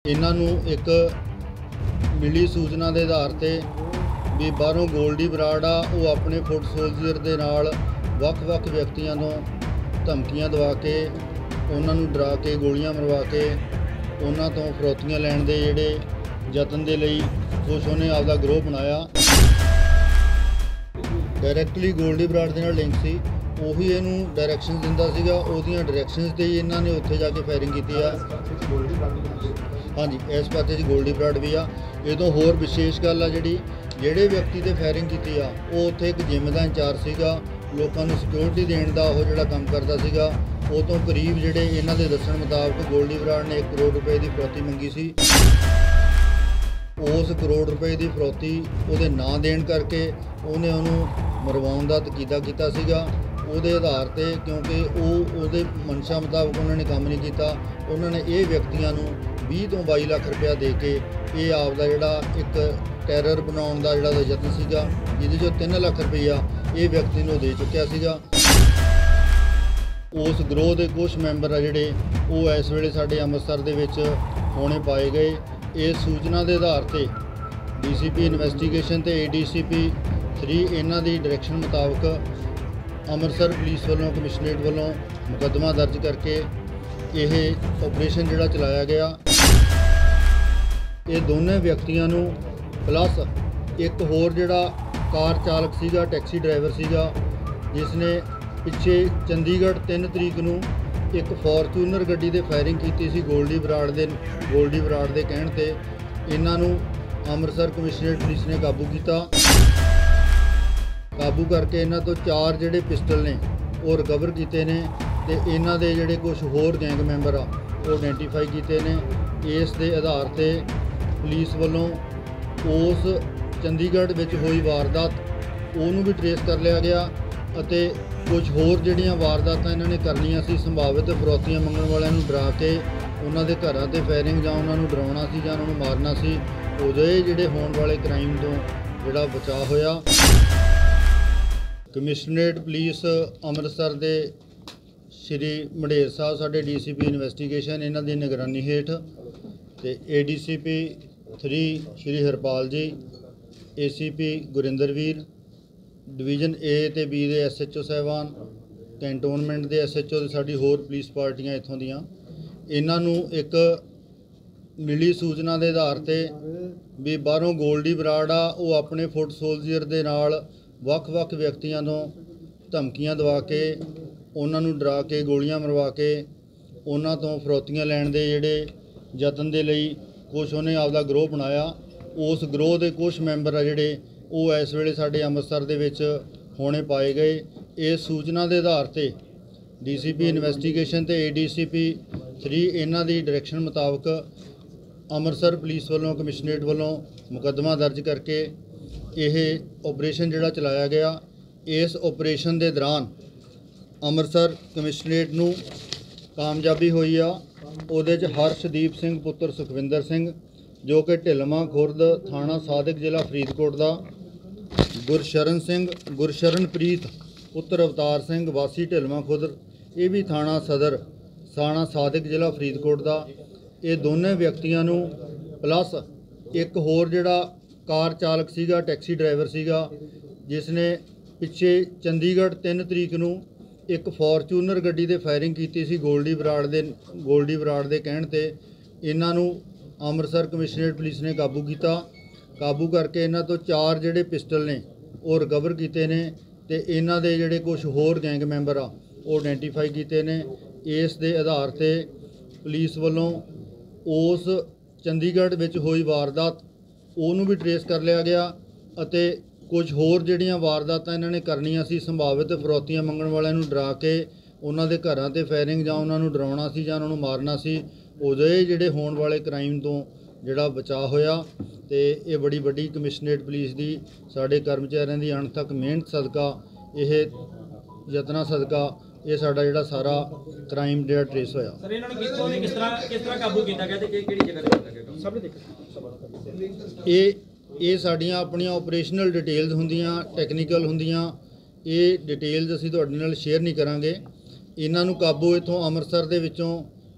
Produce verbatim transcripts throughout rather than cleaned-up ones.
इन्हों एक मिली सूचना के आधार पर भी बाहरों गोल्डी बराड़ आ वो अपने फुट सोल्जर के नाल वख-वख व्यक्तियों को धमकियां दवा के उन्होंने डरा के गोलियां मरवा के उन्होंने तो फरौतियां लैण के जिहड़े यतन के लिए कुछ उन्हें आपका ग्रोह बनाया। डायरैक्टली गोल्डी बराड़ के नाल लिंक सी ਉਹੀ ਇਹਨੂੰ डायरैक्शन ਦਿੰਦਾ ਸੀਗਾ ਉਹਦੀਆਂ डायरैक्शनस ਤੇ ਹੀ ਇਹਨਾਂ ਨੇ ਉੱਥੇ ਜਾ ਕੇ ਫਾਇਰਿੰਗ ਕੀਤੀ ਆ। ਹਾਂਜੀ ਇਸ ਪਾਸੇ 'ਚ ਗੋਲਡੀ ਬਰਾੜ ਵੀ ਆ। ਇਹ ਤੋਂ ਹੋਰ ਵਿਸ਼ੇਸ਼ ਗੱਲ ਆ ਜਿਹੜੀ ਜਿਹੜੇ ਵਿਅਕਤੀ ਤੇ ਫਾਇਰਿੰਗ ਕੀਤੀ ਆ ਉਹ ਉੱਥੇ ਇੱਕ ਜਿਮ ਦਾ ਇੰਚਾਰਜ ਸੀਗਾ, ਲੋਕਾਂ ਨੂੰ ਸਿਕਿਉਰਿਟੀ ਦੇਣ ਦਾ ਉਹ ਜਿਹੜਾ ਕੰਮ ਕਰਦਾ ਸੀਗਾ। ਉਹ ਤੋਂ ਕਰੀਬ ਜਿਹੜੇ ਇਹਨਾਂ ਦੇ ਦੱਸਣ ਮੁਤਾਬਕ ਗੋਲਡੀ ਬਰਾੜ ਨੇ ਇੱਕ ਕਰੋੜ ਰੁਪਏ ਦੀ ਫਰੌਤੀ ਮੰਗੀ ਸੀ। ਉਸ ਕਰੋੜ ਰੁਪਏ ਦੀ ਫਰੌਤੀ ਉਹਦੇ ਨਾਂ ਦੇਣ ਕਰਕੇ ਉਹਨੇ ਉਹਨੂੰ ਮਰਵਾਉਣ ਦਾ ਤਕੀਦਾ ਕੀਤਾ ਸੀਗਾ। ਉਹਦੇ ਆਧਾਰ ਤੇ ਕਿਉਂਕਿ ਉਹ ਉਹਦੇ ਮਨਸ਼ਾ ਮੁਤਾਬਕ ਉਹਨਾਂ ਨੇ ਕੰਮ ਨਹੀਂ ਕੀਤਾ, ਉਹਨਾਂ ਨੇ ਇਹ ਵਿਅਕਤੀਆਂ ਨੂੰ ਵੀਹ ਤੋਂ ਬਾਈ ਲੱਖ ਰੁਪਇਆ ਦੇ ਕੇ ਇਹ ਆਪ ਦਾ ਜਿਹੜਾ ਇੱਕ ਟੈਰਰ ਬਣਾਉਣ ਦਾ ਜਿਹੜਾ ਯਤਨ ਸੀਗਾ, ਜਿਹਦੇ 'ਚੋਂ ਤਿੰਨ ਲੱਖ ਰੁਪਈਆ ਇਹ ਵਿਅਕਤੀ ਨੂੰ ਦੇ ਚੁੱਕਿਆ ਸੀਗਾ। ਉਸ ਗਰੋਹ ਦੇ ਕੁਝ ਮੈਂਬਰ ਆ ਜਿਹੜੇ ਉਹ ਇਸ ਵੇਲੇ ਸਾਡੇ ਅੰਮ੍ਰਿਤਸਰ ਦੇ ਵਿੱਚ ਹੋਣੇ ਪਾਏ ਗਏ। ਇਸ ਸੂਚਨਾ ਦੇ ਆਧਾਰ ਤੇ ਡੀ ਸੀ ਪੀ ਇਨਵੈਸਟੀਗੇਸ਼ਨ ਤੇ A D C P three ਇਹਨਾਂ ਦੀ ਡਾਇਰੈਕਸ਼ਨ ਮੁਤਾਬਕ ਅੰਮ੍ਰਿਤਸਰ ਪੁਲਿਸ ਵੱਲੋਂ ਕਮਿਸ਼ਨਰੇਟ ਵੱਲੋਂ ਮੁਕੱਦਮਾ ਦਰਜ ਕਰਕੇ ਇਹ ਆਪਰੇਸ਼ਨ ਜਿਹੜਾ ਚਲਾਇਆ ਗਿਆ। ਇਹ ਦੋਨੇ ਵਿਅਕਤੀਆਂ ਨੂੰ ਪਲੱਸ ਇੱਕ ਹੋਰ ਜਿਹੜਾ ਕਾਰ ਚਾਲਕ ਸੀਗਾ, ਟੈਕਸੀ ਡਰਾਈਵਰ ਸੀਗਾ, ਜਿਸ ਨੇ ਪਿੱਛੇ ਚੰਡੀਗੜ੍ਹ ਤਿੰਨ ਤਰੀਕ ਨੂੰ ਇੱਕ ਫੋਰਚੂਨਰ ਗੱਡੀ ਤੇ ਫਾਇਰਿੰਗ ਕੀਤੀ ਸੀ ਗੋਲਡੀ ਬਰਾੜ ਦੇ ਗੋਲਡੀ ਬਰਾੜ ਦੇ ਕਹਿਣ ਤੇ ਇਹਨਾਂ ਨੂੰ ਅੰਮ੍ਰਿਤਸਰ ਕਮਿਸ਼ਨਰੇਟ ਪੁਲਿਸ ਨੇ ਕਾਬੂ ਕੀਤਾ। ਕਾਬੂ करके इन्हों तो चार जोड़े पिस्टल ने वो रिकवर किए ने ते इन्हों के जोड़े कुछ होर गैंग मैंबर आ वो आइडेंटिफाई किए ने। इस दे आधार ते पुलिस वालों उस चंडीगढ़ विच हुई वारदात उन्होंने भी ट्रेस कर लिया गया अते कुछ होर जिहड़ियां वारदातां इन्होंने करनियां सी संभावित फरौतियां मंगण वालियां नूं डरा के उन्हों के घरां ते फायरिंग जां उन्हों नूं डराउणा सी जां उन्हों नूं मारना सी। उदों ये जिहड़े होण वाले क्राइम तो जिहड़ा बचाव होया। कमिश्नरेट पुलिस ਅੰਮ੍ਰਿਤਸਰ ਦੇ श्री मंडेर साहब साढ़े डी सी पी इन्वैस्टिगेशन इन्हां दी निगरानी हेठ ते A D C P three Shri Harpal ji, A C P Gurinderveer, division A ते बी दे एस एच ओ साहबान, कैंटोनमेंट दे एस एच ओ ते साडी होर पुलिस पार्टियां इत्थों दियां इन्हां नूं एक मिली सूचना के आधार पर भी बाहरों गोल्डी बराड़ आ वो अपने फुट सोल्जर के नाल ਵੱਖ-ਵੱਖ ਵਿਅਕਤੀਆਂ ਤੋਂ ਧਮਕੀਆਂ ਦਵਾ ਕੇ ਉਹਨਾਂ ਨੂੰ ਡਰਾ ਕੇ ਗੋਲੀਆਂ ਮਰਵਾ ਕੇ ਉਹਨਾਂ ਤੋਂ ਫਰੌਤੀਆਂ ਲੈਣ ਦੇ ਜਿਹੜੇ ਯਤਨ ਦੇ ਲਈ ਕੁਝ ਉਹਨੇ ਆਪਦਾ ਗਰੋਹ ਬਣਾਇਆ। ਉਸ ਗਰੋਹ ਦੇ ਕੁਝ ਮੈਂਬਰ ਆ ਜਿਹੜੇ ਉਹ ਇਸ ਵੇਲੇ ਸਾਡੇ ਅੰਮ੍ਰਿਤਸਰ ਦੇ ਵਿੱਚ ਹੋਣੇ ਪਾਏ ਗਏ। ਇਸ ਸੂਚਨਾ ਦੇ ਆਧਾਰ ਤੇ ਡੀ ਸੀ ਪੀ ਇਨਵੈਸਟੀਗੇਸ਼ਨ ਤੇ A D C P three ਇਹਨਾਂ ਦੀ ਡਾਇਰੈਕਸ਼ਨ ਮੁਤਾਬਕ ਅੰਮ੍ਰਿਤਸਰ ਪੁਲਿਸ ਵੱਲੋਂ ਕਮਿਸ਼ਨਰੇਟ ਵੱਲੋਂ ਮੁਕੱਦਮਾ ਦਰਜ ਕਰਕੇ ਇਹ ਆਪਰੇਸ਼ਨ ਜਿਹੜਾ ਚਲਾਇਆ ਗਿਆ। ਇਸ ਆਪਰੇਸ਼ਨ ਦੇ ਦੌਰਾਨ ਅੰਮ੍ਰਿਤਸਰ ਕਮਿਸ਼ਨਰੇਟ ਨੂੰ ਕਾਮਯਾਬੀ ਹੋਈ ਆ। ਉਹਦੇ 'ਚ ਹਰਸ਼ਦੀਪ ਸਿੰਘ ਪੁੱਤਰ ਸੁਖਵਿੰਦਰ ਸਿੰਘ ਜੋ ਕਿ ਢਿਲਮਾ ਖੁਰਦ ਥਾਣਾ ਸਾਦਿਕ ਜ਼ਿਲ੍ਹਾ ਫਰੀਦਕੋਟ ਦਾ, ਗੁਰਸ਼ਰਨ ਸਿੰਘ ਗੁਰਸ਼ਰਨਪ੍ਰੀਤ ਪੁੱਤਰ ਅਵਤਾਰ ਸਿੰਘ ਵਾਸੀ ਢਿਲਮਾ ਖੁਰਦ ਇਹ ਵੀ ਥਾਣਾ ਸਦਰ ਥਾਣਾ ਸਾਦਿਕ ਜ਼ਿਲ੍ਹਾ ਫਰੀਦਕੋਟ ਦਾ। ਇਹ ਦੋਨੇ ਵਿਅਕਤੀਆਂ ਨੂੰ ਪਲੱਸ ਇੱਕ ਹੋਰ ਜਿਹੜਾ ਕਾਰ ਚਾਲਕ ਸੀਗਾ, टैक्सी ड्राइवर सीगा, जिसने पिछे चंडीगढ़ तीन तरीक नूं एक फॉर्चूनर गड्डी ते फायरिंग की सी गोल्डी बराड़ दे गोल्डी बराड़ दे कहण ते इन्हां नूं अंमृतसर कमिश्नरेट पुलिस ने काबू किया। काबू करके इन्हां तो चार जोड़े पिस्टल ने वो रिकवर किए ने ते इन्हां दे जिहड़े कुछ होर गैंग मैंबर आ वो आइडेंटिफाई किए ने। इस दे आधार ते पुलिस वालों उस चंडीगढ़ विच हुई वारदात ਉਹਨੂੰ ਵੀ ਟਰੇਸ ਕਰ ਲਿਆ ਗਿਆ ਅਤੇ ਕੁਝ ਹੋਰ ਜਿਹੜੀਆਂ ਵਾਰਦਾਤਾਂ ਇਹਨਾਂ ਨੇ ਕਰਨੀਆਂ ਸੀ ਸੰਭਾਵਿਤ ਫਰੌਤੀਆਂ ਮੰਗਣ ਵਾਲਿਆਂ ਨੂੰ ਡਰਾ ਕੇ ਉਹਨਾਂ ਦੇ ਘਰਾਂ ਤੇ ਫਾਇਰਿੰਗ ਜਾਂ ਉਹਨਾਂ ਨੂੰ ਡਰਾਉਣਾ ਸੀ ਜਾਂ ਉਹਨਾਂ ਨੂੰ ਮਾਰਨਾ ਸੀ। ਉਦੋਂ ਇਹ ਜਿਹੜੇ ਹੋਣ ਵਾਲੇ ਕ੍ਰਾਈਮ ਤੋਂ ਜਿਹੜਾ ਬਚਾਅ ਹੋਇਆ ਤੇ ਇਹ ਬੜੀ ਵੱਡੀ ਕਮਿਸ਼ਨਰੇਟ ਪੁਲਿਸ ਦੀ ਸਾਡੇ ਕਰਮਚਾਰੀਆਂ ਦੀ ਅਣਥੱਕ ਮਿਹਨਤ ਸਦਕਾ ਇਹ ਯਤਨਾਂ ਸਦਕਾ ਇਹ ਸਾਡਾ ਜਿਹੜਾ ਸਾਰਾ ਕ੍ਰਾਈਮ ਜਿਹੜਾ ਟਰੇਸ ਹੋਇਆ। ਸਰ ਇਹਨਾਂ ਨੂੰ ਕਿੱਥੋਂ ਨੇ ਕਿਸ ਤਰ੍ਹਾਂ ਕਿਸ ਤਰ੍ਹਾਂ ਕਾਬੂ ਕੀਤਾ ਗਿਆ ਤੇ ਕਿਹੜੀ ਜਗ੍ਹਾ ਤੇ ਕੀਤਾ ਗਿਆ ਸਭ ਨੇ ਦੇਖਿਆ। ਇਹ ਇਹ ਸਾਡੀਆਂ ਆਪਣੀਆਂ ਆਪਰੇਸ਼ਨਲ ਡਿਟੇਲਸ ਹੁੰਦੀਆਂ, ਟੈਕਨੀਕਲ ਹੁੰਦੀਆਂ, ਇਹ ਡਿਟੇਲਸ ਅਸੀਂ ਤੁਹਾਡੇ ਨਾਲ ਸ਼ੇਅਰ ਨਹੀਂ ਕਰਾਂਗੇ। ਇਹਨਾਂ ਨੂੰ ਕਾਬੂ ਇੱਥੋਂ ਅੰਮ੍ਰਿਤਸਰ ਦੇ ਵਿੱਚੋਂ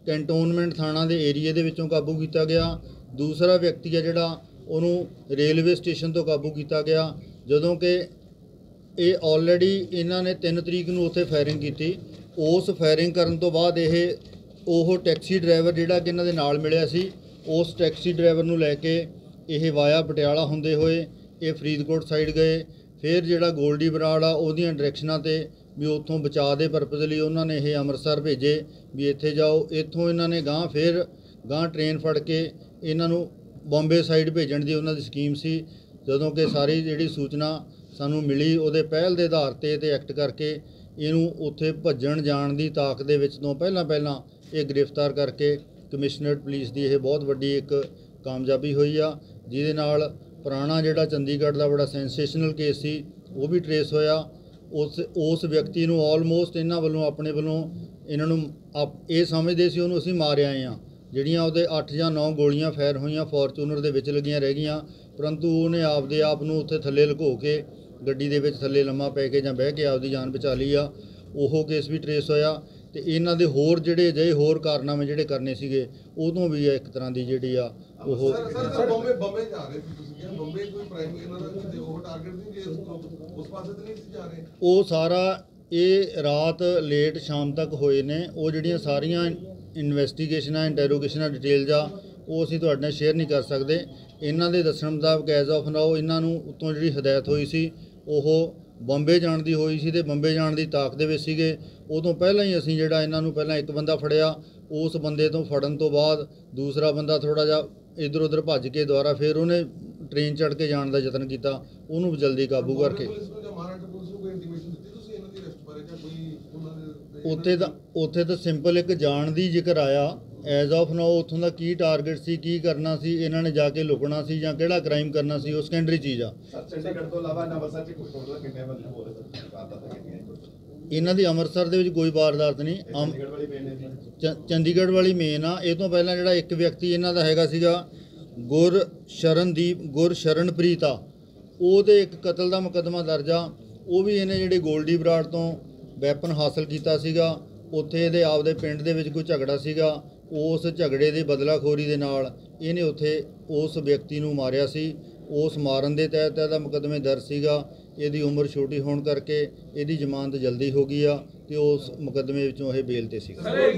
ਕੈਂਟੋਨਮੈਂਟ ਥਾਣਾ ਦੇ ਏਰੀਏ ਦੇ ਵਿੱਚੋਂ ਕਾਬੂ ਕੀਤਾ ਗਿਆ। ਦੂਸਰਾ ਵਿਅਕਤੀ ਹੈ ਜਿਹੜਾ ਉਹਨੂੰ ਰੇਲਵੇ ਸਟੇਸ਼ਨ ਤੋਂ ਕਾਬੂ ਕੀਤਾ ਗਿਆ, ਜਦੋਂ ਕਿ ਇਹ ਆਲਰੇਡੀ ਇਹਨਾਂ ਨੇ ਤਿੰਨ ਤਰੀਕ ਨੂੰ ਉੱਥੇ ਫਾਇਰਿੰਗ ਕੀਤੀ। ਉਸ ਫਾਇਰਿੰਗ ਕਰਨ ਤੋਂ ਬਾਅਦ ਇਹ ਉਹ ਟੈਕਸੀ ਡਰਾਈਵਰ ਜਿਹੜਾ ਕਿ ਇਹਨਾਂ ਦੇ ਨਾਲ ਮਿਲਿਆ ਸੀ, ਉਸ ਟੈਕਸੀ ਡਰਾਈਵਰ ਨੂੰ ਲੈ ਕੇ ਇਹ ਵਾਇਆ ਪਟਿਆਲਾ ਹੁੰਦੇ ਹੋਏ ਇਹ ਫਰੀਦਕੋਟ ਸਾਈਡ ਗਏ। ਫਿਰ ਜਿਹੜਾ ਗੋਲਡੀ ਬਰਾੜ ਆ ਉਹਦੀਆਂ ਡਾਇਰੈਕਸ਼ਨਾਂ ਤੇ ਵੀ ਉੱਥੋਂ ਬਚਾਅ ਦੇ ਪਰਪਸ ਲਈ ਉਹਨਾਂ ਨੇ ਇਹ ਅੰਮ੍ਰਿਤਸਰ ਭੇਜੇ ਵੀ ਇੱਥੇ ਜਾਓ। ਇੱਥੋਂ ਇਹਨਾਂ ਨੇ ਗਾਂਹ ਫਿਰ ਗਾਂਹ ਟ੍ਰੇਨ ਫੜ ਕੇ ਇਹਨਾਂ ਨੂੰ ਬੰਬੇ ਸਾਈਡ ਭੇਜਣ ਦੀ ਉਹਨਾਂ ਦੀ ਸਕੀਮ ਸੀ। ਜਦੋਂ ਕਿ ਸਾਰੀ ਜਿਹੜੀ ਸੂਚਨਾ ਸਾਨੂੰ ਮਿਲੀ ਉਹਦੇ ਪਹਿਲ ਦੇ ਆਧਾਰ 'ਤੇ ਤੇ ਐਕਟ ਕਰਕੇ ਇਹਨੂੰ ਉੱਥੇ ਭੱਜਣ ਜਾਣ ਦੀ ਤਾਕ ਦੇ ਵਿੱਚ ਤੋਂ ਪਹਿਲਾਂ ਪਹਿਲਾਂ ਇਹ ਗ੍ਰਿਫਤਾਰ ਕਰਕੇ ਕਮਿਸ਼ਨਰੇਟ ਪੁਲਿਸ ਦੀ ਇਹ ਬਹੁਤ ਵੱਡੀ ਇੱਕ ਕਾਮਯਾਬੀ ਹੋਈ ਆ, ਜਿਹਦੇ ਨਾਲ ਪੁਰਾਣਾ ਜਿਹੜਾ ਚੰਡੀਗੜ੍ਹ ਦਾ ਬੜਾ ਸੈਂਸੇਸ਼ਨਲ ਕੇਸ ਸੀ ਉਹ ਵੀ ਟਰੇਸ ਹੋਇਆ। ਉਸ ਉਸ ਵਿਅਕਤੀ ਨੂੰ ਆਲਮੋਸਟ ਇਹਨਾਂ ਵੱਲੋਂ ਆਪਣੇ ਵੱਲੋਂ ਇਹਨਾਂ ਨੂੰ ਆਪ ਇਹ ਸਮਝਦੇ ਸੀ ਉਹਨੂੰ ਅਸੀਂ ਮਾਰ ਆਏ ਹਾਂ। ਜਿਹੜੀਆਂ ਉਹਦੇ ਅੱਠ ਜਾਂ ਨੌ ਗੋਲੀਆਂ ਫਾਇਰ ਹੋਈਆਂ ਫੋਰਚੂਨਰ ਦੇ ਵਿੱਚ ਲੱਗੀਆਂ ਰਹਿ ਗਈਆਂ, ਪਰੰਤੂ ਉਹਨੇ ਆਪਦੇ ਆਪ ਨੂੰ ਉੱਥੇ ਥੱਲੇ ਲੁਕੋ ਕੇ ਗੱਡੀ ਦੇ ਵਿੱਚ ਥੱਲੇ ਲੰਮਾ ਪੈ ਕੇ ਜਾਂ ਬਹਿ ਕੇ ਆਪਦੀ ਜਾਨ ਬਚਾ ਲਈ ਆ। ਉਹ ਕੇਸ ਵੀ ਟਰੇਸ ਹੋਇਆ ਤੇ ਇਹਨਾਂ ਦੇ ਹੋਰ ਜਿਹੜੇ ਅਜਿਹੇ ਹੋਰ ਕਾਰਨਾਮੇ ਜਿਹੜੇ ਕਰਨੇ ਸੀਗੇ ਉਦੋਂ ਵੀ ਇੱਕ ਤਰ੍ਹਾਂ ਦੀ ਜਿਹੜੀ ਆ ਉਹ ਸਰ ਸਰ ਬੰਬੇ ਬੰਬੇ ਜਾ ਰਹੇ ਸੀ ਤੁਸੀਂ ਕਿਹਾ ਬੰਬੇ ਕੋਈ ਪ੍ਰਾਈਮ ਇਹਨਾਂ ਦਾ ਕਿਤੇ ਉਹ ਟਾਰਗੇਟ ਨਹੀਂ ਜੇ ਉਸ ਪਾਸੇ ਤੇ ਨਹੀਂ ਸੀ ਜਾ ਰਹੇ। ਉਹ ਸਾਰਾ ਇਹ ਰਾਤ ਲੇਟ ਸ਼ਾਮ ਤੱਕ ਹੋਏ ਨੇ। ਉਹ ਜਿਹੜੀਆਂ ਸਾਰੀਆਂ ਇਨਵੈਸਟੀਗੇਸ਼ਨਾਂ ਇੰਟਰੋਗੇਸ਼ਨਾਂ ਡਿਟੇਲਸ ਆ ਉਹ ਅਸੀਂ ਤੁਹਾਡੇ ਨਾਲ ਸ਼ੇਅਰ ਨਹੀਂ ਕਰ ਸਕਦੇ। ਇਹਨਾਂ ਦੇ ਦੱਸਣ ਮੁਤਾਬਕ ਐਜ਼ ਆਫ ਨਾਓ ਇਹਨਾਂ ਨੂੰ ਉੱਤੋਂ ਜਿਹੜੀ ਹਦਾਇਤ ਹੋਈ ਸੀ ਉਹ ਬੰਬੇ ਜਾਣ ਦੀ ਹੋਈ ਸੀ ਤੇ ਬੰਬੇ ਜਾਣ ਦੀ ਤਾਕ ਦੇ ਵਿੱਚ ਸੀਗੇ। ਉਦੋਂ ਪਹਿਲਾਂ ਹੀ ਅਸੀਂ ਜਿਹੜਾ ਇਹਨਾਂ ਨੂੰ ਪਹਿਲਾਂ ਇੱਕ ਬੰਦਾ ਫੜਿਆ, ਉਸ ਬੰਦੇ ਤੋਂ ਫੜਨ ਤੋਂ ਬਾਅਦ ਦੂਸਰਾ ਬੰਦਾ ਥੋੜ੍ਹਾ ਜਿਹਾ ਇੱਧਰ ਉੱਧਰ ਭੱਜ ਕੇ ਦੁਬਾਰਾ ਫਿਰ ਉਹਨੇ ਟ੍ਰੇਨ ਚੜ੍ਹ ਕੇ ਜਾਣ ਦਾ ਯਤਨ ਕੀਤਾ, ਉਹਨੂੰ ਜਲਦੀ ਕਾਬੂ ਕਰਕੇ ਉੱਥੇ ਤਾਂ ਉੱਥੇ ਤਾਂ ਸਿੰਪਲ ਇੱਕ ਜਾਣ ਦੀ ਜ਼ਿਕਰ ਆਇਆ। ਐਜ਼ ਆਫ ਨਾਓ ਉੱਥੋਂ ਦਾ ਕੀ ਟਾਰਗੇਟ ਸੀ, ਕੀ ਕਰਨਾ ਸੀ, ਇਹਨਾਂ ਨੇ ਜਾ ਕੇ ਲੁਕਣਾ ਸੀ ਜਾਂ ਕਿਹੜਾ ਕ੍ਰਾਈਮ ਕਰਨਾ ਸੀ, ਉਹ ਸੈਕੰਡਰੀ ਚੀਜ਼ ਆ। ਚੰਡੀਗੜ੍ਹ ਤੋਂ ਇਲਾਵਾ ਅੰਮ੍ਰਿਤਸਰ 'ਚ ਕੋਈ ਟੋਟਲ ਕਿੰਨੇ ਬੰਦੇ ਹੋ ਰਹੇ? ਇਹਨਾਂ ਦੀ ਅੰਮ੍ਰਿਤਸਰ ਦੇ ਵਿੱਚ ਕੋਈ ਵਾਰਦਾਤ ਨਹੀਂ। ਚ ਚੰਡੀਗੜ੍ਹ ਵਾਲੀ ਮੇਨ ਆ। ਇਹ ਤੋਂ ਪਹਿਲਾਂ ਜਿਹੜਾ ਇੱਕ ਵਿਅਕਤੀ ਇਹਨਾਂ ਦਾ ਹੈਗਾ ਸੀਗਾ ਗੁਰ ਸ਼ਰਨਦੀਪ ਗੁਰ ਸ਼ਰਨਪ੍ਰੀਤ ਆ, ਉਹਦੇ ਇੱਕ ਕਤਲ ਦਾ ਮੁਕੱਦਮਾ ਦਰਜ ਆ। ਉਹ ਵੀ ਇਹਨੇ ਜਿਹੜੇ ਗੋਲਡੀ ਬਰਾੜ ਤੋਂ ਵੈਪਨ ਹਾਸਲ ਕੀਤਾ ਸੀਗਾ। ਉੱਥੇ ਇਹਦੇ ਆਪਦੇ ਪਿੰਡ ਦੇ ਵਿੱਚ ਕੋਈ ਝਗੜਾ ਸੀਗਾ, ਉਸ ਝਗੜੇ ਦੀ ਬਦਲਾਖੋਰੀ ਦੇ ਨਾਲ ਇਹਨੇ ਉੱਥੇ ਉਸ ਵਿਅਕਤੀ ਨੂੰ ਮਾਰਿਆ ਸੀ। ਉਸ ਮਾਰਨ ਦੇ ਤਹਿਤ ਇਹਦਾ ਮੁਕੱਦਮੇ ਦਰਜ ਸੀਗਾ। ਇਹਦੀ ਉਮਰ ਛੋਟੀ ਹੋਣ ਕਰਕੇ ਇਹਦੀ ਜ਼ਮਾਨਤ ਜਲਦੀ ਹੋ ਗਈ ਆ ਤੇ ਉਸ ਮੁਕੱਦਮੇ ਵਿੱਚੋਂ ਇਹ ਬੇਲ ਤੇ ਸੀ।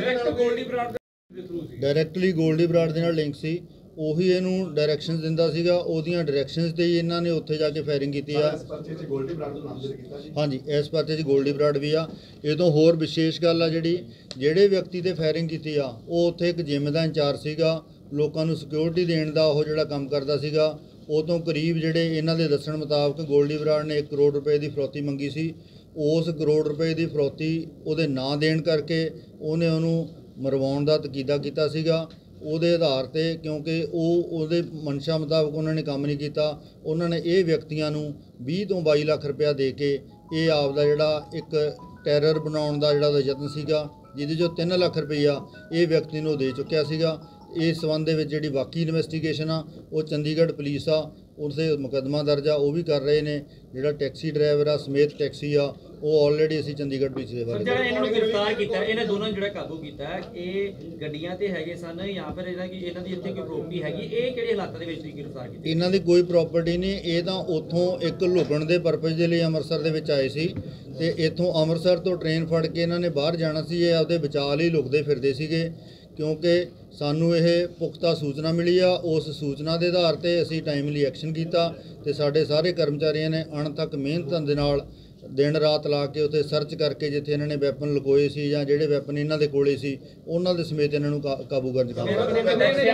ਡਾਇਰੈਕਟਲੀ ਗੋਲਡੀ ਬਰਾੜ ਦੇ ਨਾਲ ਲਿੰਕ ਸੀ। ਉਹੀ ਇਹਨੂੰ ਡਾਇਰੈਕਸ਼ਨਸ ਦਿੰਦਾ ਸੀਗਾ, ਉਹਦੀਆਂ ਡਾਇਰੈਕਸ਼ਨਸ ਤੇ ਹੀ ਇਹਨਾਂ ਨੇ ਉੱਥੇ ਜਾ ਕੇ ਫਾਇਰਿੰਗ ਕੀਤੀ ਆ। ਹਾਂਜੀ, ਇਸ ਪਰਚੇ 'ਚ ਗੋਲਡੀ ਬਰਾੜ ਵੀ ਆ। ਇਹ ਤੋਂ ਹੋਰ ਵਿਸ਼ੇਸ਼ ਗੱਲ ਆ ਜਿਹੜੀ ਜਿਹੜੇ ਵਿਅਕਤੀ ਤੇ ਫਾਇਰਿੰਗ ਕੀਤੀ ਆ ਉਹ ਉੱਥੇ ਇੱਕ ਜਿਮ ਦਾ ਇੰਚਾਰਜ ਸੀਗਾ, ਲੋਕਾਂ ਨੂੰ ਸਿਕਿਉਰਿਟੀ ਦੇਣ ਦਾ ਉਹ ਜਿਹੜਾ ਕੰਮ ਕਰਦਾ ਸੀਗਾ। ਉਹ ਤੋਂ ਕਰੀਬ ਜਿਹੜੇ ਇਹਨਾਂ ਦੇ ਦੱਸਣ ਮੁਤਾਬਕ ਗੋਲਡੀ ਬਰਾੜ ਨੇ ਇੱਕ ਕਰੋੜ ਰੁਪਏ ਦੀ ਫਰੌਤੀ ਮੰਗੀ ਸੀ। ਉਸ ਕਰੋੜ ਰੁਪਏ ਦੀ ਫਰੌਤੀ ਉਹਦੇ ਨਾਂ ਦੇਣ ਕਰਕੇ ਉਹਨੇ ਉਹਨੂੰ ਮਰਵਾਉਣ ਦਾ ਤਕੀਦਾ ਕੀਤਾ ਸੀਗਾ। ਉਹਦੇ ਆਧਾਰ 'ਤੇ ਕਿਉਂਕਿ ਉਹ ਉਹਦੇ ਮਨਸ਼ਾ ਮੁਤਾਬਕ ਉਹਨਾਂ ਨੇ ਕੰਮ ਨਹੀਂ ਕੀਤਾ, ਉਹਨਾਂ ਨੇ ਇਹ ਵਿਅਕਤੀਆਂ ਨੂੰ ਵੀਹ ਤੋਂ ਬਾਈ ਲੱਖ ਰੁਪਇਆ ਦੇ ਕੇ ਇਹ ਆਪ ਦਾ ਜਿਹੜਾ ਇੱਕ ਟੈਰਰ ਬਣਾਉਣ ਦਾ ਜਿਹੜਾ ਉਹਦਾ ਯਤਨ ਸੀਗਾ, ਜਿਹਦੇ 'ਚੋਂ ਤਿੰਨ ਲੱਖ ਰੁਪਈਆ ਇਹ ਵਿਅਕਤੀ ਨੂੰ ਦੇ ਚੁੱਕਿਆ ਸੀਗਾ। ਇਸ ਸੰਬੰਧ ਦੇ ਵਿੱਚ ਜਿਹੜੀ ਬਾਕੀ ਇਨਵੈਸਟੀਗੇਸ਼ਨ ਆ ਉਹ ਚੰਡੀਗੜ੍ਹ ਪੁਲਿਸ ਆ ਉਸੇ ਮੁਕੱਦਮਾ ਦਰਜ ਆ ਉਹ ਵੀ ਕਰ ਰਹੇ ਨੇ। ਜਿਹੜਾ ਟੈਕਸੀ ਡਰਾਈਵਰ ਆ ਸਮੇਤ ਟੈਕਸੀ ਆ ਉਹ ਆਲਰੇਡੀ ਅਸੀਂ ਚੰਡੀਗੜ੍ਹ ਪੁਲਿਸ ਦੇ ਬਾਰੇ ਜਿਹੜਾ ਇਹਨਾਂ ਨੂੰ ਗ੍ਰਿਫਤਾਰ ਕੀਤਾ, ਇਹਨਾਂ ਦੋਨਾਂ ਨੂੰ ਜਿਹੜਾ ਕਾਬੂ ਕੀਤਾ, ਇਹ ਗੱਡੀਆਂ ਤੇ ਹੈਗੇ ਸਨ ਜਾਂ ਫਿਰ ਇਹਨਾਂ ਕੀ ਇਹਨਾਂ ਦੀ ਇੱਥੇ ਕੋਈ ਪ੍ਰੋਪਰਟੀ ਹੈਗੀ? ਇਹ ਕਿਹੜੇ ਹਾਲਾਤਾਂ ਦੇ ਵਿੱਚ ਤੁਸੀਂ ਗ੍ਰਿਫਤਾਰ ਕੀਤਾ? ਇਹਨਾਂ ਦੀ ਕੋਈ ਪ੍ਰਾਪਰਟੀ ਨਹੀਂ। ਇਹ ਤਾਂ ਉੱਥੋਂ ਇੱਕ ਲੁਕਣ ਦੇ ਪਰਪਸ ਦੇ ਲਈ ਅੰਮ੍ਰਿਤਸਰ ਦੇ ਵਿੱਚ ਆਏ ਸੀ ਤੇ ਇੱਥੋਂ ਅੰਮ੍ਰਿਤਸਰ ਤੋਂ ਟ੍ਰੇਨ ਫੜ ਕੇ ਇਹਨਾਂ ਨੇ ਬਾਹਰ ਜਾਣਾ ਸੀ। ਇਹ ਆਪਦੇ ਬਚਾਅ ਲਈ ਲੁਕਦੇ ਫਿਰਦੇ ਸੀਗੇ ਕਿਉਂਕਿ ਸਾਨੂੰ ਇਹ ਪੁਖਤਾ ਸੂਚਨਾ ਮਿਲੀ ਆ। ਉਸ ਸੂਚਨਾ ਦੇ ਆਧਾਰ 'ਤੇ ਅਸੀਂ ਟਾਈਮਲੀ ਐਕਸ਼ਨ ਕੀਤਾ ਤੇ ਸਾਡੇ ਸਾਰੇ ਕਰਮਚਾਰੀਆਂ ਨੇ ਅਣਥੱਕ ਮਿਹਨਤ ਦੇ ਨਾਲ ਦਿਨ ਰਾਤ ਲਾ ਕੇ ਉੱਥੇ ਸਰਚ ਕਰਕੇ ਜਿੱਥੇ ਇਹਨਾਂ ਨੇ ਵੈਪਨ ਲੁਕੋਏ ਸੀ ਜਾਂ ਜਿਹੜੇ ਵੈਪਨ ਇਹਨਾਂ ਦੇ ਕੋਲੇ ਸੀ ਉਹਨਾਂ ਦੇ ਸਮੇਤ ਇਹਨਾਂ ਨੂੰ ਕਾਬੂ ਕਰਨ 'ਚ ਕਾਮਯਾਬ ਹੋਏ।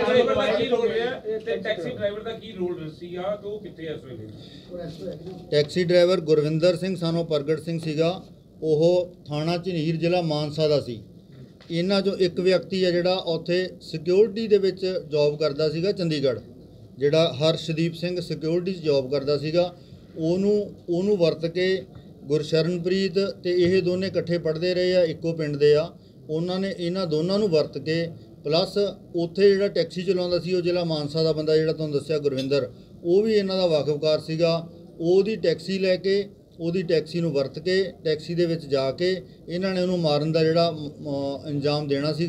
ਟੈਕਸੀ ਡਰਾਈਵਰ ਦਾ ਕੀ ਰੋਲ ਸੀਗਾ ਤੇ ਉਹ ਕਿੱਥੇ ਇਸ ਵੇਲੇ? ਟੈਕਸੀ ਡਰਾਈਵਰ ਗੁਰਵਿੰਦਰ ਸਿੰਘ ਸਾਨੋ ਪ੍ਰਗਟ ਸਿੰਘ ਸੀਗਾ। ਉਹ ਥਾਣਾ ਝਨੀਰ ਜ਼ਿਲ੍ਹਾ ਮਾਨਸਾ ਦਾ ਸੀ। ਇਹਨਾਂ 'ਚੋਂ ਇੱਕ ਵਿਅਕਤੀ ਹੈ ਜਿਹੜਾ ਉੱਥੇ ਸਿਕਿਉਰਿਟੀ ਦੇ ਵਿੱਚ ਜੌਬ ਕਰਦਾ ਸੀਗਾ ਚੰਡੀਗੜ੍ਹ, ਜਿਹੜਾ ਹਰਸ਼ਦੀਪ ਸਿੰਘ ਸਿਕਿਉਰਿਟੀ 'ਚ ਜੌਬ ਕਰਦਾ ਸੀਗਾ। ਉਹਨੂੰ ਉਹਨੂੰ ਵਰਤ ਕੇ ਗੁਰਸ਼ਰਨਪ੍ਰੀਤ ਤੇ ਇਹ ਦੋਨੇ ਇਕੱਠੇ ਪੜ੍ਹਦੇ ਰਹੇ ਆ, ਇੱਕੋ ਪਿੰਡ ਦੇ ਆ। ਉਹਨਾਂ ਨੇ ਇਹਨਾਂ ਦੋਨਾਂ ਨੂੰ ਵਰਤ ਕੇ ਪਲੱਸ ਉੱਥੇ ਜਿਹੜਾ ਟੈਕਸੀ ਚਲਾਉਂਦਾ ਸੀ ਉਹ ਜ਼ਿਲ੍ਹਾ ਮਾਨਸਾ ਦਾ ਬੰਦਾ ਜਿਹੜਾ ਤੁਹਾਨੂੰ ਦੱਸਿਆ ਗੁਰਵਿੰਦਰ, ਉਹ ਵੀ ਇਹਨਾਂ ਦਾ ਵਾਕਫਕਾਰ ਸੀਗਾ। ਉਹਦੀ ਟੈਕਸੀ ਲੈ ਕੇ ਉਹਦੀ ਟੈਕਸੀ ਨੂੰ ਵਰਤ ਕੇ ਟੈਕਸੀ ਦੇ ਵਿੱਚ ਜਾ ਕੇ ਇਹਨਾਂ ਨੇ ਉਹਨੂੰ ਮਾਰਨ ਦਾ ਜਿਹੜਾ ਅੰਜਾਮ ਦੇਣਾ ਸੀਗਾ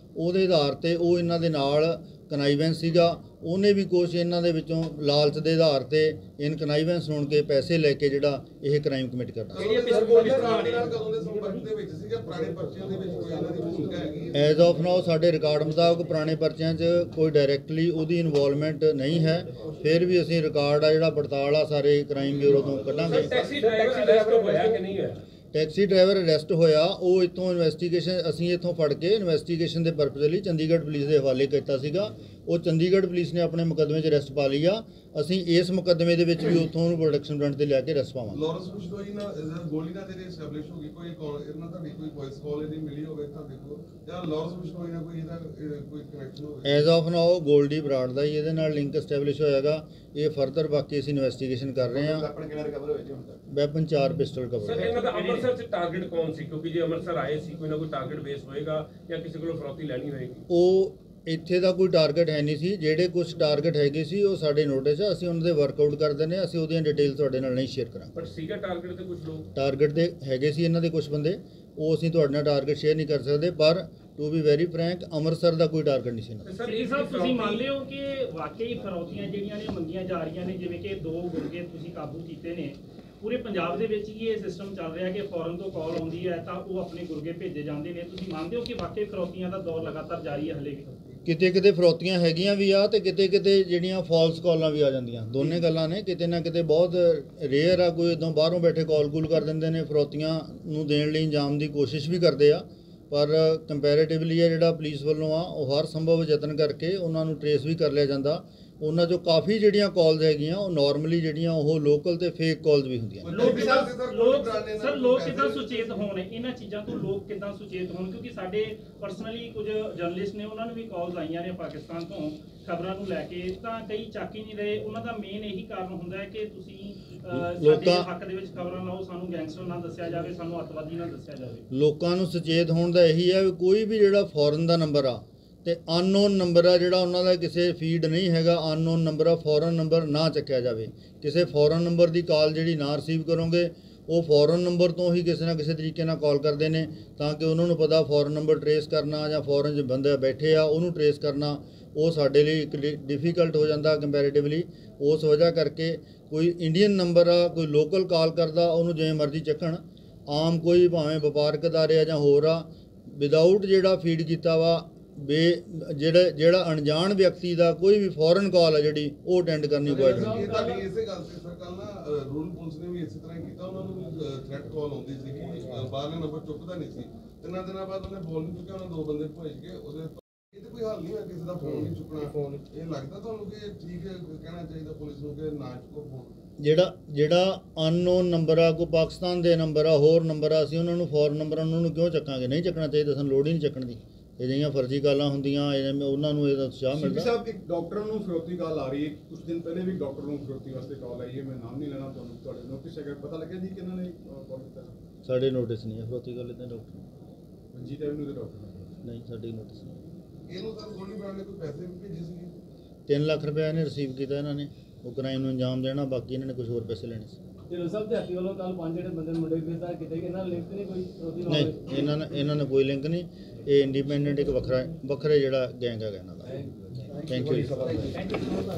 ਉਹਦੇ ਆਧਾਰ ਤੇ ਉਹ ਇਹਨਾਂ ਦੇ ਨਾਲ ਕਨਾਈਵੈਂਸ ਸੀਗਾ। ਉਹਨੇ ਵੀ ਕੁਛ ਇਹਨਾਂ ਦੇ ਵਿੱਚੋਂ ਲਾਲਚ ਦੇ ਆਧਾਰ ਤੇ ਇਨ ਕਨਾਈਵੈਂਸ ਹੋਣ ਕੇ ਪੈਸੇ ਲੈ ਕੇ ਜਿਹੜਾ ਇਹ ਕ੍ਰਾਈਮ ਕਮਿਟ ਕਰਦਾ। ਕਿਹੜੀਆਂ ਸਰ ਪਿਸਤੌਲ ਗੋਲੀ ਪਿਸਤੌਲਾਂ ਬਰਾਂਡ ਨੇ? ਨਾਲ ਕਦੋਂ ਦੇ ਸੰਪਰਕ ਦੇ ਵਿੱਚ ਸੀਗਾ? ਪੁਰਾਣੇ ਪਰਚਿਆਂ ਦੇ ਵਿੱਚ ਕੋਈ ਇਹਨਾਂ ਦੀ ਭੂਮਿਕਾ ਹੈਗੀ ਹੈ? ਐਜ਼ ਆਫ ਨਾਓ ਸਾਡੇ ਰਿਕਾਰਡ ਮੁਤਾਬਕ ਪੁਰਾਣੇ ਪਰਚਿਆਂ 'ਚ ਕੋਈ ਡਾਇਰੈਕਟਲੀ ਉਹਦੀ ਇਨਵੋਲਵਮੈਂਟ ਨਹੀਂ ਹੈ। ਫਿਰ ਵੀ ਅਸੀਂ ਰਿਕਾਰਡ ਆ ਜਿਹੜਾ ਪੜਤਾਲ ਆ ਸਾਰੇ ਕ੍ਰਾਈਮ ਬਿਊਰੋ ਤੋਂ ਕੱਢਾਂਗੇ। ਸਰ ਟੈਕਸੀ ਡਰਾਈਵਰ ਅਰੈਸਟ ਹੋਇਆ ਕਿ ਨਹੀਂ ਹੋਇਆ? ਟੈਕਸੀ ਡਰਾਈਵਰ ਅਰੈਸਟ ਹੋਇਆ, ਉਹ ਇੱਥੋਂ ਇਨਵੈਸਟੀਗੇਸ਼ਨ ਅਸੀਂ ਇੱਥੋਂ ਫੜ ਕੇ ਇਨਵੈਸਟੀਗੇਸ਼ਨ ਦੇ ਪਰਪਸ ਲਈ ਚੰਡੀਗੜ੍ਹ ਪੁਲਿਸ ਦੇ ਹਵਾਲੇ ਕੀਤਾ ਸੀਗਾ। ਉਹ ਚੰਡੀਗੜ੍ਹ ਪੁਲਿਸ ਨੇ ਆਪਣੇ ਮੁਕੱਦਮੇ 'ਚ ਅਰੈਸਟ ਪਾ ਲਈ ਆ। ਅਸੀਂ ਇਸ ਮੁਕੱਦਮੇ ਦੇ ਵਿੱਚ ਵੀ ਉੱਥੋਂ ਉਹਨੂੰ ਪ੍ਰੋਡਕਸ਼ਨ ਫਰੰਟ ਤੇ ਲਿਆ ਕੇ ਅਰੈਸਟ ਪਾਵਾਂਗੇ। ਲਾਰੈਂਸ ਬਿਸ਼ਨੋਈ ਨਾਲ ਗੋਲੀ ਨਾਲ ਤੇਰੇ ਐਸਟੈਬਲਿਸ਼ ਹੋ ਗਈ ਕੋਈ ਕਾਲ ਇਹਨਾਂ ਤੁਹਾਡੀ ਕੋਈ ਵੌਇਸ ਕਾਲ ਇਹਦੀ ਮਿਲੀ ਹੋਵੇ ਤੁਹਾਡੇ ਕੋਲ ਜਾਂ ਲਾਰੈਂਸ ਬਿਸ਼ਨੋਈ ਨਾਲ ਕੋਈ ਇਹਦਾ ਇਹ, ਕੋਈ ਕਨੈਕਸ਼ਨ ਹੋਵੇ? As of now Goldy Brar ਦਾ ਹੀ ਇਹਦੇ ਨਾਲ ਲਿੰਕ ਐਸਟੈਬਲਿਸ਼ ਹੋਇਆਗਾ। ਇਹ ਫਰਦਰ ਬਾਕੀ ਅਸੀਂ ਇਨਵੈਸਟੀਗੇਸ਼ਨ ਕਰ ਰਹੇ ਹਾਂ। ਵੈਪਨ ਕਿਹੜਾ ਰਿਕਵਰ ਹੋਇਆ ਜੀ ਹੁਣ ਤੱਕ? ਵੈਪਨ ਚਾਰ ਪਿਸਟਲ ਸਰ ਕਵਰ। ਇਹਨਾਂ ਦਾ ਅੰਮ੍ਰਿਤਸਰ 'ਚ ਟਾਰਗੇਟ ਕੌਣ ਸੀ? ਕਿਉਂਕਿ ਜੇ ਅੰਮ੍ਰਿਤਸਰ ਆਏ ਸੀ ਕੋਈ ਨਾ ਕੋਈ ਟਾਰਗੇਟ ਬੇਸ ਹੋਏਗਾ ਜਾਂ ਕਿਸੇ ਕੋਲੋਂ ਫਰੌਤੀ ਲੈਣੀ ਹੋਏਗੀ। ਉਹ ਇੱਥੇ ਦਾ ਕੋਈ ਟਾਰਗੇਟ ਹੈ ਨਹੀਂ ਸੀ। ਜਿਹੜੇ ਕੁਝ ਟਾਰਗੇਟ ਹੈਗੇ ਸੀ ਉਹ ਸਾਡੇ ਨੋਟਿਸ ਆ, ਅਸੀਂ ਉਹਨਾਂ ਦੇ ਵਰਕਆਊਟ ਕਰ ਦਿੰਦੇ ਹਾਂ। ਅਸੀਂ ਉਹਦੀਆਂ ਡਿਟੇਲ ਤੁਹਾਡੇ ਨਾਲ ਨਹੀਂ ਸ਼ੇਅਰ ਕਰਾਂਗੇ। ਬਟ ਸੀਗਾ ਟਾਰਗੇਟ ਤੇ ਕੁਝ ਲੋਕ ਟਾਰਗੇਟ ਦੇ ਹੈਗੇ ਸੀ ਇਹਨਾਂ ਦੇ ਕੁਝ ਬੰਦੇ, ਉਹ ਅਸੀਂ ਤੁਹਾਡੇ ਨਾਲ ਟਾਰਗੇਟ ਸ਼ੇਅਰ ਨਹੀਂ ਕਰ ਸਕਦੇ। ਪਰ to be very frank, Amritsar ਦਾ ਕੋਈ ਟਾਰਗੇਟ ਨਹੀਂ ਸੀ ਇਹਨਾਂ ਦਾ। ਸਰ ਜੀ ਸਾਹਿਬ ਤੁਸੀਂ ਮੰਨਦੇ ਹੋ ਕਿ ਵਾਕਈ ਫਰੌਤੀਆਂ ਜਿਹੜੀਆਂ ਨੇ ਮੰਗੀਆਂ ਜਾ ਰਹੀਆਂ ਨੇ, ਜਿਵੇਂ ਕਿ ਦੋ ਗੁਰਗੇ ਤੁਸੀਂ ਕਾਬੂ ਕੀਤੇ ਨੇ, ਪੂਰੇ ਪੰਜਾਬ ਦੇ ਵਿੱਚ ਹੀ ਇਹ ਸਿਸਟਮ ਚੱਲ ਰਿਹਾ ਕਿ ਫੌਰਨ ਤੋਂ ਕਾਲ ਆਉਂਦੀ ਹੈ ਤਾਂ ਉਹ ਆਪਣੇ ਗੁਰਗੇ ਭੇਜੇ ਜਾਂਦੇ ਨੇ। ਤੁਸੀਂ ਮੰਨਦੇ ਹੋ ਕਿ ਵਾਕਈ ਫਰੌਤੀਆਂ ਦਾ ਦੌਰ ਲਗਾਤਾਰ ਜਾਰੀ ਹੈ ਹਲੇ ਵੀ? ਕਿਤੇ ਕਿਤੇ ਫਰੌਤੀਆਂ ਹੈਗੀਆਂ ਵੀ ਆ ਤੇ ਕਿਤੇ ਕਿਤੇ ਜਿਹੜੀਆਂ ਫਾਲਸ ਕਾਲਾਂ ਵੀ ਆ ਜਾਂਦੀਆਂ। ਦੋਨੇ ਗੱਲਾਂ ਨੇ। ਕਿਤੇ ਨਾ ਕਿਤੇ ਬਹੁਤ ਰੇਅਰ ਆ ਕੋਈ ਇੱਦਾਂ ਬਾਹਰੋਂ ਬੈਠੇ ਕਾਲ ਕੂਲ ਕਰ ਦਿੰਦੇ ਨੇ, ਫਰੌਤੀਆਂ ਨੂੰ ਦੇਣ ਲਈ ਇੰਜਾਮ ਦੀ ਕੋਸ਼ਿਸ਼ ਵੀ ਕਰਦੇ ਆ। ਪਰ ਕੰਪੈਰੇਟਿਵਲੀ ਆ ਜਿਹੜਾ ਪੁਲਿਸ ਵੱਲੋਂ ਆ ਉਹ ਹਰ ਸੰਭਵ ਯਤਨ ਕਰਕੇ ਉਹਨਾਂ ਨੂੰ ਟਰੇਸ ਵੀ ਕਰ ਲਿਆ ਜਾਂਦਾ। ਉਹਨਾਂ 'ਚੋਂ ਕਾਫੀ ਜਿਹੜੀਆਂ ਕਾਲਸ ਹੈਗੀਆਂ ਉਹ ਨਾਰਮਲੀ ਜਿਹੜੀਆਂ ਉਹ ਲੋਕਲ ਤੇ ਫੇਕ ਕਾਲਸ ਵੀ ਹੁੰਦੀਆਂ। ਲੋਕ ਕਿੱਦਾਂ ਲੋਕ ਸਰ ਲੋਕ ਕਿੱਦਾਂ ਸੁਚੇਤ ਹੋਣ ਇਹਨਾਂ ਚੀਜ਼ਾਂ ਤੋਂ? ਲੋਕ ਕਿੱਦਾਂ ਸੁਚੇਤ ਹੋਣ? ਕਿਉਂਕਿ ਸਾਡੇ ਪਰਸਨਲੀ ਕੁਝ ਜਰਨਲਿਸਟ ਨੇ, ਉਹਨਾਂ ਨੂੰ ਵੀ ਕਾਲਸ ਆਈਆਂ ਨੇ ਪਾਕਿਸਤਾਨ ਤੋਂ ਖਬਰਾਂ ਨੂੰ ਲੈ ਕੇ, ਤਾਂ ਕਈ ਚੱਕ ਹੀ ਨਹੀਂ ਰਹੇ। ਉਹਨਾਂ ਦਾ ਮੇਨ ਇਹੀ ਕਾਰਨ ਹੁੰਦਾ ਹੈ ਕਿ ਤੁਸੀਂ ਅਹ, ਸਾਡੇ ਹੱਕ ਦੇ ਵਿੱਚ ਖਬਰਾਂ ਲਾਓ, ਸਾਨੂੰ ਗੈਂਗਸਟਰ ਨਾ ਦੱਸਿਆ ਜਾਵੇ, ਸਾਨੂੰ ਅੱਤਵਾਦੀ ਨਾ ਦੱਸਿਆ ਜਾਵੇ। ਲੋਕਾਂ ਨੂੰ ਸੁਚੇਤ ਹੋਣ ਦਾ ਇਹੀ ਹੈ ਵੀ ਕੋਈ ਵੀ ਜਿਹੜਾ ਫੋਰਨ ਦਾ ਨੰਬਰ ਆ ਤੇ ਅਨਨੋਨ ਨੰਬਰ ਆ, ਜਿਹੜਾ ਉਹਨਾਂ ਦਾ ਕਿਸੇ ਫੀਡ ਨਹੀਂ ਹੈਗਾ, ਅਨਨੋਨ ਨੰਬਰ ਆ, ਫੋਰਨ ਨੰਬਰ ਨਾ ਚੱਕਿਆ ਜਾਵੇ। ਕਿਸੇ ਫੋਰਨ ਨੰਬਰ ਦੀ ਕਾਲ ਜਿਹੜੀ ਨਾ ਰਿਸੀਵ ਕਰੋਗੇ, ਉਹ ਫੋਰਨ ਨੰਬਰ ਤੋਂ ਹੀ ਕਿਸੇ ਨਾ ਕਿਸੇ ਤਰੀਕੇ ਨਾਲ ਕਾਲ ਕਰਦੇ ਨੇ, ਤਾਂ ਕਿ ਉਹਨਾਂ ਨੂੰ ਪਤਾ ਫੋਰਨ ਨੰਬਰ ਟਰੇਸ ਕਰਨਾ ਜਾਂ ਫੋਰਨ 'ਚ ਬੰਦੇ ਬੈਠੇ ਆ ਉਹਨੂੰ ਟਰੇਸ ਕਰਨਾ ਉਹ ਸਾਡੇ ਲਈ ਇੱਕ ਡਿਫਿਕਲਟ ਹੋ ਜਾਂਦਾ ਕੰਪੈਰੇਟਿਵਲੀ। ਉਸ ਵਜ੍ਹਾ ਕਰਕੇ ਕੋਈ ਇੰਡੀਅਨ ਨੰਬਰ ਆ, ਕੋਈ ਲੋਕਲ ਕਾਲ ਕਰਦਾ, ਉਹਨੂੰ ਜਿਵੇਂ ਮਰਜ਼ੀ ਚੱਕਣ। ਆਮ ਕੋਈ ਭਾਵੇਂ ਵਪਾਰਕ ਅਦਾਰੇ ਆ ਜਾਂ ਹੋਰ ਆ, ਵਿਦਆਊਟ ਜਿਹੜਾ ਫੀਡ ਕੀਤਾ ਵਾ ਬੇ ਜਿਹੜਾ ਜਿਹੜਾ ਅਣਜਾਣ ਵਿਅਕਤੀ ਦਾ ਕੋਈ ਵੀ ਫੋਰਨ ਕਾਲ ਆ ਜਿਹੜੀ ਉਹ ਅਟੈਂਡ ਕਰਨੀ ਅਵੋਇਡ ਹੁੰਦੀ ਇਹ ਤੁਹਾਡੀ ਇਸੇ ਗੱਲ ਤੇ ਸਰ ਕੱਲ ਨਾ ਰੂਲ ਪੁਲਿਸ ਨੇ ਵੀ ਇਸੇ ਤਰ੍ਹਾਂ ਹੀ ਕੀਤਾ। ਉਹਨਾਂ ਨੂੰ ਥ੍ਰੈਟ ਕਾਲ ਆਉਂਦੀ ਸੀ ਕਿ ਬਾਹਰਲੇ ਨੰਬਰ ਚੁੱਕਦਾ ਨਹੀਂ ਸੀ। ਤਿੰਨਾਂ ਦਿਨਾਂ ਬਾਅਦ ਉਹਨੇ ਫੋਨ ਨਹੀਂ ਚੁੱਕਿਆ, ਉਹਨਾਂ ਦੋ ਬੰਦੇ ਭੇਜ ਕੇ ਉਹਦੇ ਇਹ ਤੇ ਕੋਈ ਹੱਲ ਨਹੀਂ ਹੋਇਆ ਕਿਸੇ ਦਾ ਫੋਨ ਨਹੀਂ ਚੁੱਕਣਾ। ਇਹ ਲੱਗਦਾ ਤੁਹਾਨੂੰ ਕਿ ਠੀਕ ਕਹਿਣਾ ਚਾਹੀਦਾ ਪੁਲਿਸ ਨੂੰ ਕਿ ਨਾ ਚੁੱਕੋ ਫੋਨ? ਜਿਹੜਾ ਜਿਹੜਾ ਅਨਨੋਨ ਨੰਬਰ ਆ, ਕੋਈ ਪਾਕਿਸਤਾਨ ਦੇ ਨੰਬਰ ਆ, ਹੋਰ ਨੰਬਰ ਆ, ਅਸੀਂ ਉਹਨਾਂ ਨੂੰ ਫੋਰਨ ਨੰਬਰ ਉਹਨਾਂ ਨੂੰ ਕਿਉਂ ਚੱਕਾਂਗੇ? ਨਹੀਂ ਚੱਕਣਾ ਚਾਹੀਦਾ, ਸਾਨੂੰ ਲੋੜ ਹੀ ਨਹੀਂ ਚੱਕਣ ਦੀ। ਇਹ ਜਿਹੀਆਂ ਫਰਜ਼ੀ ਕਾਲਾਂ ਹੁੰਦੀਆਂ ਉਹਨਾਂ ਨੂੰ ਇਹਦਾ ਉਤਸ਼ਾਹ ਮਿਲਦਾ। ਸਾਹਿਬ ਇੱਕ ਡਾਕਟਰ ਨੂੰ ਫਿਰੌਤੀ ਕਾਲ ਆ ਰਹੀ ਹੈ, ਕੁਝ ਦਿਨ ਪਹਿਲੇ ਵੀ ਡਾਕਟਰ ਨੂੰ ਫਿਰੌਤੀ ਵਾਸਤੇ ਕਾਲ ਆਈ ਹੈ। ਮੈਂ ਨਾਮ ਨਹੀਂ ਲੈਣਾ, ਤੁਹਾਨੂੰ ਤੁਹਾਡੇ ਨੋਟਿਸ ਹੈਗਾ, ਪਤਾ ਲੱਗਿਆ ਜੀ ਕਿ ਇਹਨਾਂ ਨੇ ਕਾਲ ਕੀਤਾ? ਸਾਡੇ ਨੋਟਿਸ ਨਹੀਂ ਹੈ ਫਰੋਤੀ ਗੱਲ ਇਦਾਂ ਡਾਕਟਰ ਰਣਜੀਤ ਐਵਨਿਊ ਦੇ ਡਾਕਟਰ ਨਹੀਂ, ਸਾਡੇ ਨੋਟਿਸ ਨਹੀਂ। ਇਹਨੂੰ ਸਰ ਗੋਲੀ ਬਰਾਂਡ ਨੇ ਕੋਈ ਪੈਸੇ ਵੀ ਭੇਜੇ ਸੀਗੇ? ਤਿੰਨ ਲੱਖ ਰੁਪਏ ਇਹਨੇ ਰਿਸੀਵ ਕੀਤਾ ਇਹਨਾਂ ਨੇ ਉਹ ਕ੍ਰਾਈਮ ਨੂੰ ਅੰਜਾਮ ਦੇਣਾ, ਬਾਕੀ ਇਹਨਾਂ ਨੇ ਕੁਝ ਹੋਰ ਪੈਸੇ ਲੈਣੇ ਸੀ। ਢਿੱਲੋਂ ਸਾਹਿਬ ਦੇ ਹੱਥੀ ਵੱਲੋਂ ਕੱਲ ਪੰਜ ਜਿਹੜੇ ਬੰਦੇ ਮੁੰਡੇ ਗ੍ਰਿਫਤਾਰ ਕੀਤੇ ਗਏ, ਇਹਨਾਂ ਨਾਲ ਲਿੰਕ ਨਹੀਂ ਕੋਈ ਵਿਰੋਧੀ ਨਾਲ? ਨਹੀਂ, ਇਹਨਾਂ ਨਾਲ ਇਹਨਾਂ ਨਾਲ ਕੋਈ ਲਿੰਕ ਨਹੀਂ। ਇਹ ਇੰਡੀਪੈਂਡੈਂਟ ਇੱਕ ਵੱਖਰਾ ਵੱਖਰੇ ਜਿਹੜਾ ਗੈਂਗ ਹੈਗਾ ਇਹਨਾਂ ਦਾ। Thank you.